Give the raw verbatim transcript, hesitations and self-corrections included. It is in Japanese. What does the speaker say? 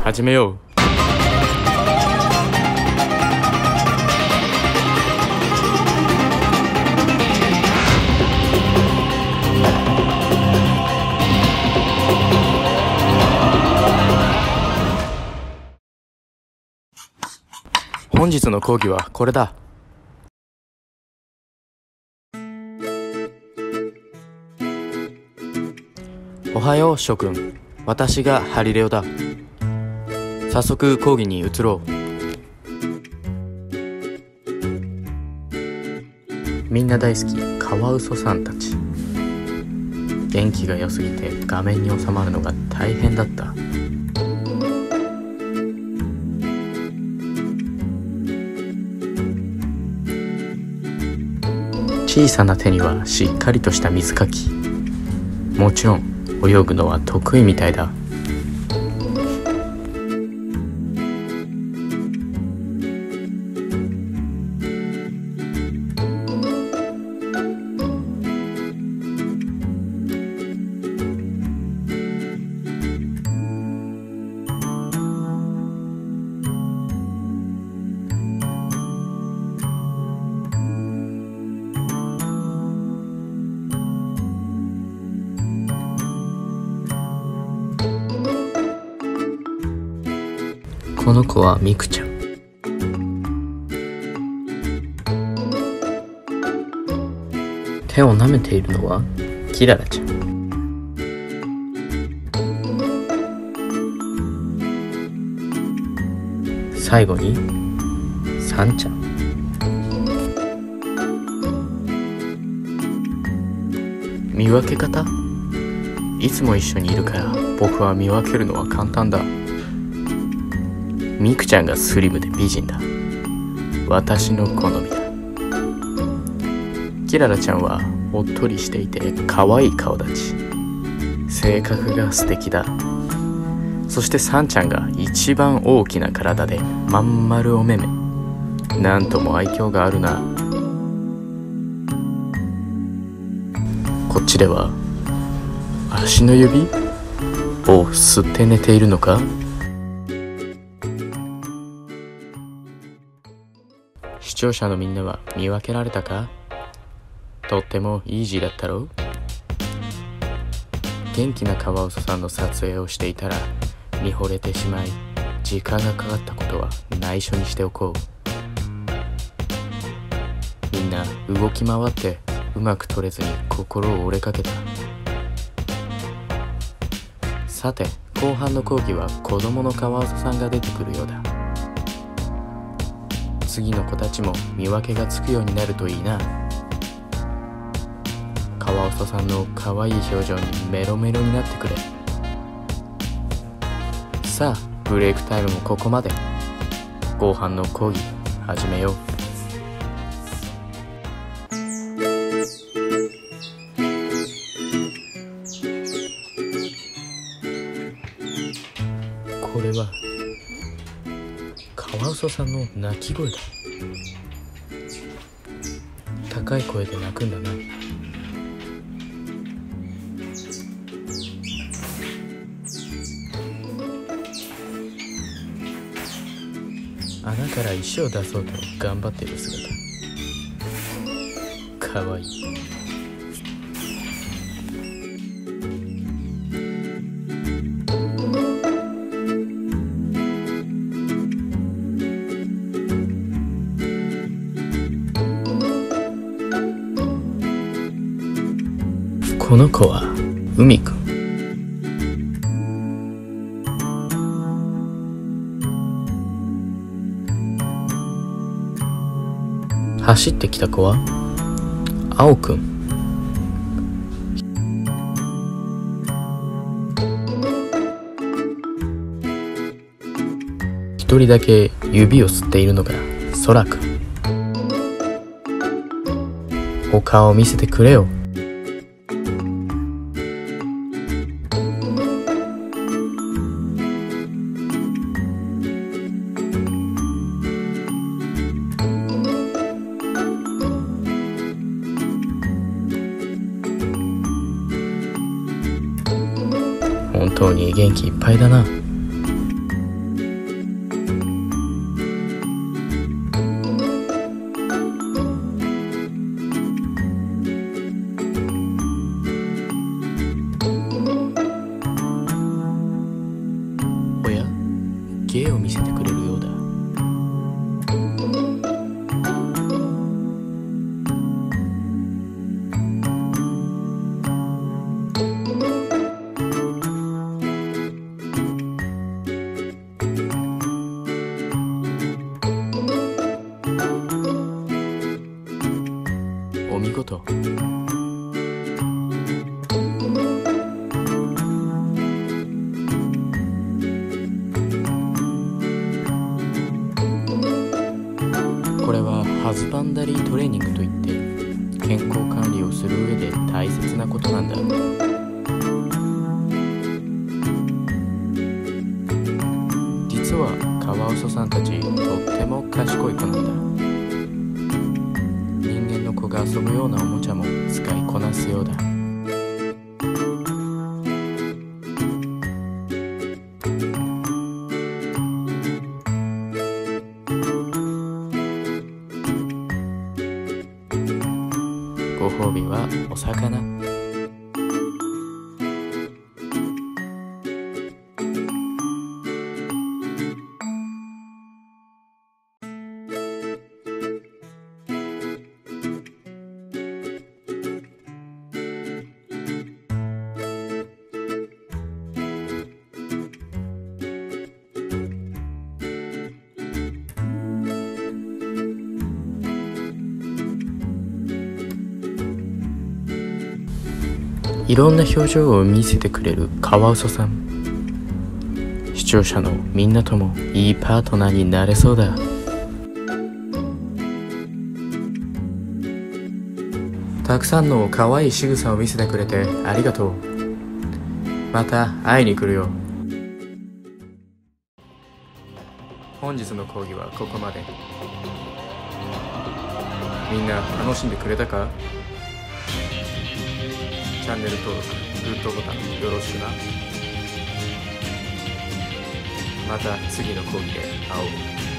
始めよう。本日の講義はこれだ。おはよう諸君、私がハリレオだ。早速講義に移ろう。みんな大好きカワウソさんたち。元気が良すぎて画面に収まるのが大変だった。小さな手にはしっかりとした水かき。もちろん泳ぐのは得意みたいだ。この子はミクちゃん。手を舐めているのはキララちゃん。最後にサンちゃん。見分け方？いつも一緒にいるから僕は見分けるのは簡単だ。ミクちゃんがスリムで美人だ。私の好みだ。キララちゃんはおっとりしていて可愛い顔立ち。性格が素敵だ。そしてサンちゃんが一番大きな体でまん丸お目目。なんとも愛嬌があるな。こっちでは足の指を吸って寝ているのか？視聴者のみんなは見分けられたか？とってもイージーだったろう？元気なカワウソさんの撮影をしていたら見惚れてしまい、時間がかかったことは内緒にしておこう。みんな動き回ってうまく撮れずに心を折れかけた。さて、後半の講義は子供のカワウソさんが出てくるようだ。次の子たちも見分けがつくようになるといいな。カワウソさんの可愛い表情にメロメロになってくれ。さあ、ブレイクタイムもここまで。後半の講義始めよう。これはカワウソさんの鳴き声だ。高い声で鳴くんだな。穴から石を出そうと頑張っている姿。かわいい。この子は海くん。走ってきた子は青くん。一人だけ指を吸っているのが空くん。お顔を見せてくれよ。本当に元気いっぱいだな。 大切なことなんだ。実はカワウソさんたちとっても賢い子なんだ。人間の子が遊ぶようなおもちゃも使いこなすようだ。ご褒美はお魚。いろんな表情を見せてくれるカワウソさん。視聴者のみんなともいいパートナーになれそうだ。たくさんの可愛い仕草を見せてくれてありがとう。また会いに来るよ。本日の講義はここまで。みんな楽しんでくれたか？チャンネル登録、グッドボタンよろしくな。また次の講義で会おう。